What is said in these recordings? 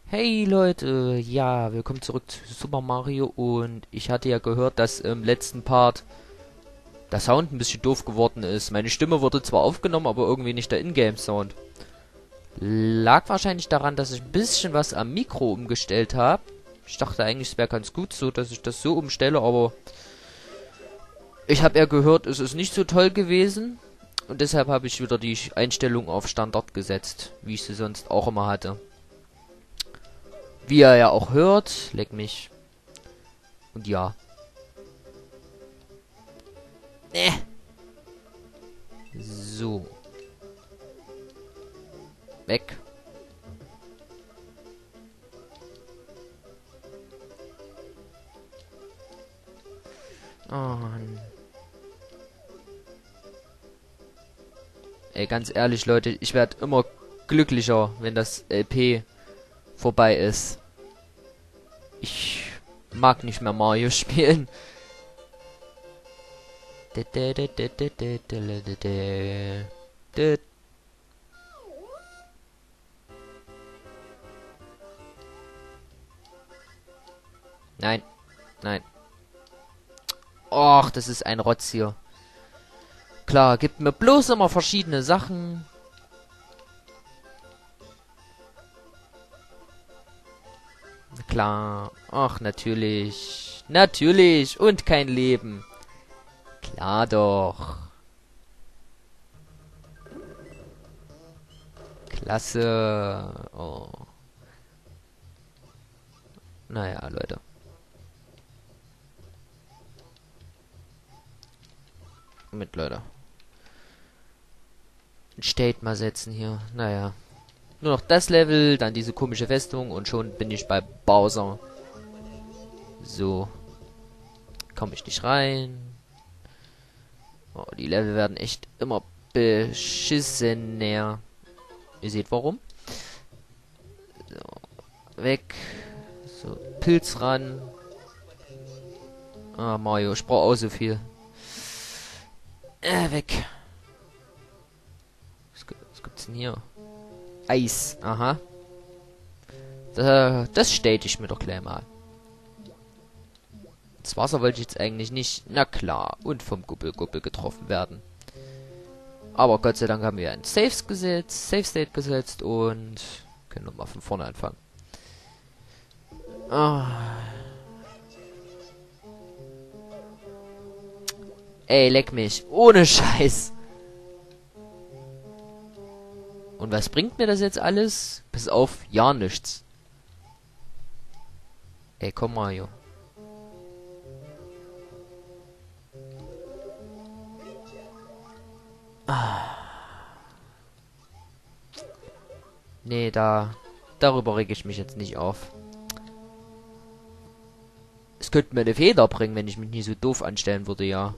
Hey Leute, ja, willkommen zurück zu Super Mario und ich hatte ja gehört, dass im letzten Part der Sound ein bisschen doof geworden ist. Meine Stimme wurde zwar aufgenommen, aber irgendwie nicht der Ingame-Sound. Lag wahrscheinlich daran, dass ich ein bisschen was am Mikro umgestellt habe. Ich dachte eigentlich, es wäre ganz gut so, dass ich das so umstelle, aber ich habe ja gehört, es ist nicht so toll gewesen und deshalb habe ich wieder die Einstellung auf Standard gesetzt, wie ich sie sonst auch immer hatte. Wie ihr ja auch hört, leck mich. Und ja. So. Weg. Oh, ey, ganz ehrlich, Leute, ich werde immer glücklicher, wenn das LP vorbei ist. Ich mag nicht mehr Mario spielen. Nein, nein. Och, das ist ein Rotz hier. Klar, gibt mir bloß immer verschiedene Sachen. Klar. Ach, natürlich. Natürlich. Und kein Leben. Klar doch. Klasse. Oh. Naja, Leute. Mit, Leute. Ein State mal setzen hier. Naja. Nur noch das Level, dann diese komische Festung und schon bin ich bei Bowser. So. Komme ich nicht rein. Oh, die Level werden echt immer beschissener. Ihr seht warum. So. Weg. So. Pilz ran. Ah, Mario, ich brauche auch so viel. Weg. Was gibt's denn hier? Eis. Aha. Das stellte ich mir doch gleich mal. Das Wasser wollte ich jetzt eigentlich nicht. Na klar. Und vom Guppel getroffen werden. Aber Gott sei Dank haben wir ein Safe State gesetzt und können nochmal von vorne anfangen. Ah. Ey, leck mich. Ohne Scheiß. Und was bringt mir das jetzt alles? Bis auf ja nichts. Ey, komm Mario. Nee, darüber reg ich mich jetzt nicht auf. Es könnte mir eine Feder bringen, wenn ich mich nie so doof anstellen würde, ja.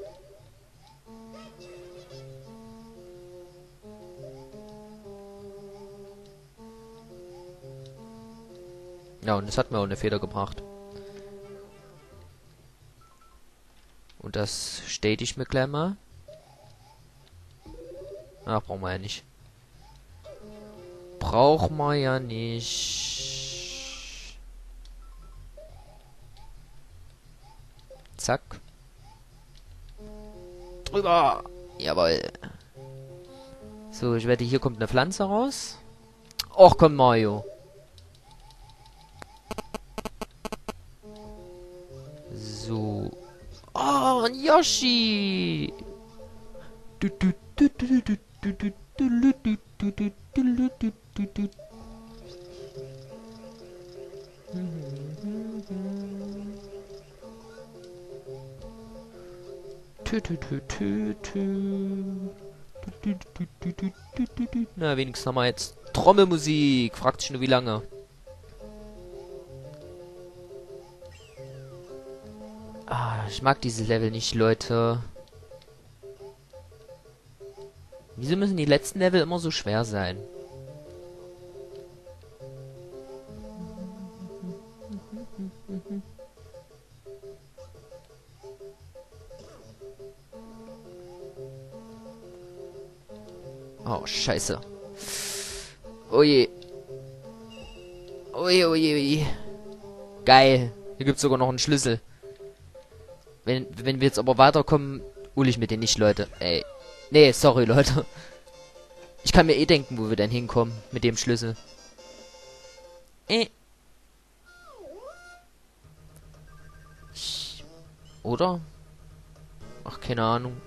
Ja, und das hat mir auch eine Feder gebracht. Und das stellte ich mir gleich mal. Ach, brauchen wir ja nicht. Brauchen wir ja nicht. Zack. Drüber. Jawohl. So, ich wette, hier kommt eine Pflanze raus. Och, komm, Mario. So. Oh, ein Yoshi. Na, wenigstens haben wir jetzt Trommelmusik. Fragt sich nur wie lange. Ah, ich mag diese Level nicht, Leute. Wieso müssen die letzten Level immer so schwer sein? Oh, scheiße. Oh je. Ui, ui, ui. Geil. Hier gibt's sogar noch einen Schlüssel. Wenn wir jetzt aber weiterkommen, hole ich mir den nicht, Leute. Ey. Nee, sorry, Leute. Ich kann mir eh denken, wo wir denn hinkommen mit dem Schlüssel. Oder? Ach, keine Ahnung.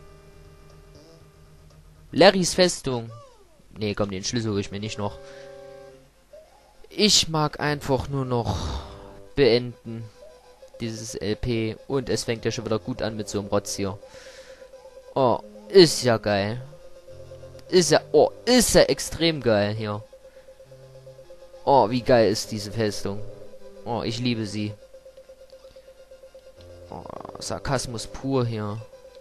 Larrys Festung. Nee, komm, den Schlüssel hole ich mir nicht noch. Ich mag einfach nur noch beenden. Dieses LP. Und es fängt ja schon wieder gut an mit so einem Rotz hier. Oh, ist ja geil. Ist ja extrem geil hier. Oh, wie geil ist diese Festung. Oh, ich liebe sie. Oh, Sarkasmus pur hier.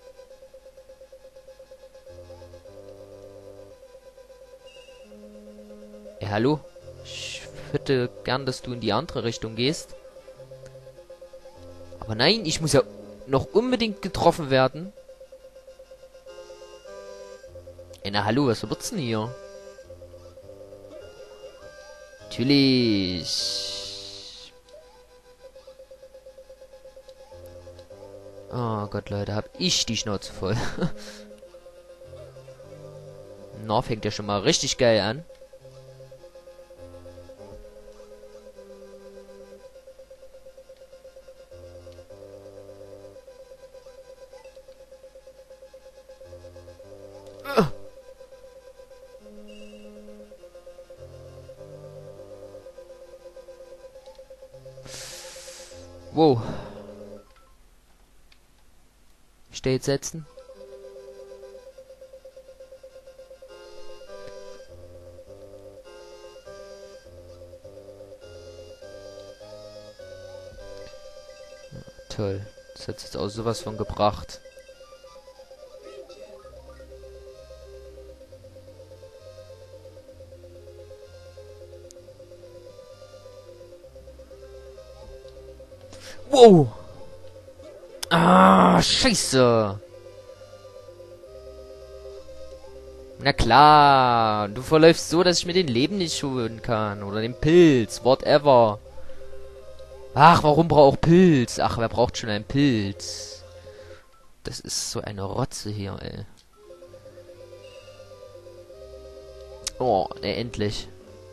Ja, hallo? Ich hätte gern, dass du in die andere Richtung gehst. Aber nein, ich muss ja noch unbedingt getroffen werden. Ey, na hallo, was wird's denn hier? Natürlich. Oh Gott, Leute, hab ich die Schnauze voll. Na, fängt ja schon mal richtig geil an. Wow. Steht setzen. Ja, toll. Das hat jetzt auch sowas von gebracht. Wow. Ah, scheiße. Na klar. Du verläufst so, dass ich mir den Leben nicht holen kann. Oder den Pilz. Whatever. Ach, warum braucht Pilz? Ach, wer braucht schon einen Pilz? Das ist so eine Rotze hier, ey. Oh, ne, endlich.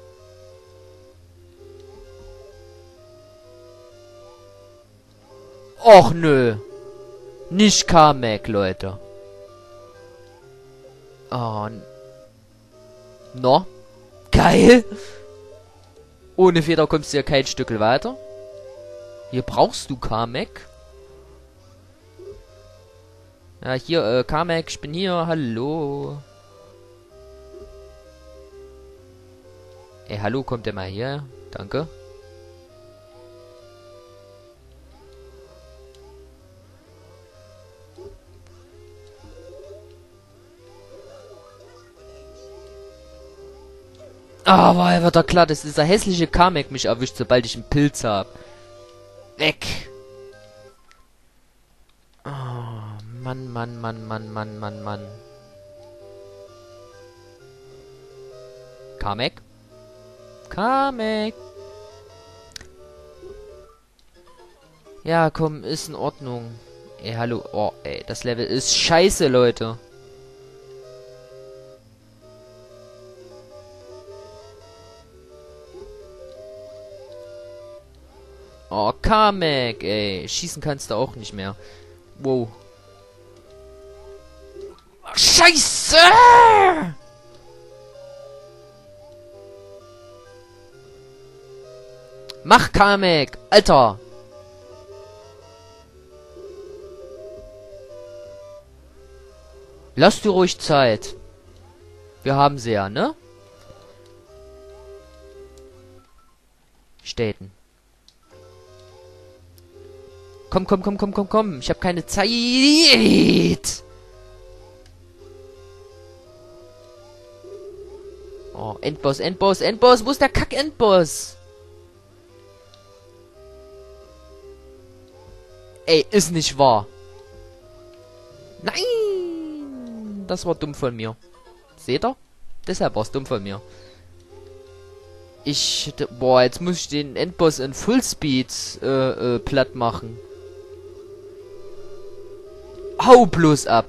Och, nö. Nicht Kamek, Leute. Oh. No. Geil. Ohne Feder kommst du ja kein Stück weiter. Hier brauchst du Kamek. Ja, hier, Kamek, ich bin hier. Hallo. Ey, hallo, kommt der mal hier? Danke. Ah, war einfach da klar, dass dieser hässliche Kamek mich erwischt, sobald ich einen Pilz hab. Weg! Oh, Mann, Mann, Mann, Mann, Mann, Mann, Mann. Kamek? Kamek! Ja, komm, ist in Ordnung. Ey, hallo. Oh, ey, das Level ist scheiße, Leute. Oh, Kamek, ey. Schießen kannst du auch nicht mehr. Wow. Scheiße! Mach, Kamek! Alter! Lass dir ruhig Zeit. Wir haben sie ja, ne? Städten. Komm, komm, komm, komm, komm, komm. Ich habe keine Zeit. Oh, Endboss, Endboss, Endboss. Wo ist der Kack-Endboss? Ey, ist nicht wahr. Nein! Das war dumm von mir. Seht ihr? Deshalb war es dumm von mir. Boah, jetzt muss ich den Endboss in Fullspeed platt machen. Hau bloß ab.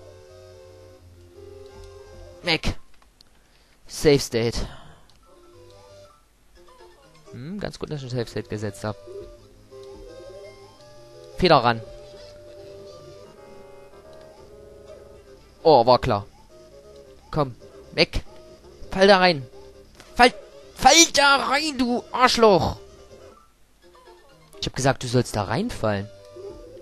Weg. Safe State. Ganz gut, dass ich ein Safe State gesetzt habe. Feder ran. Oh, war klar. Komm, weg. Fall da rein. Fall da rein, du Arschloch. Ich hab gesagt, du sollst da reinfallen.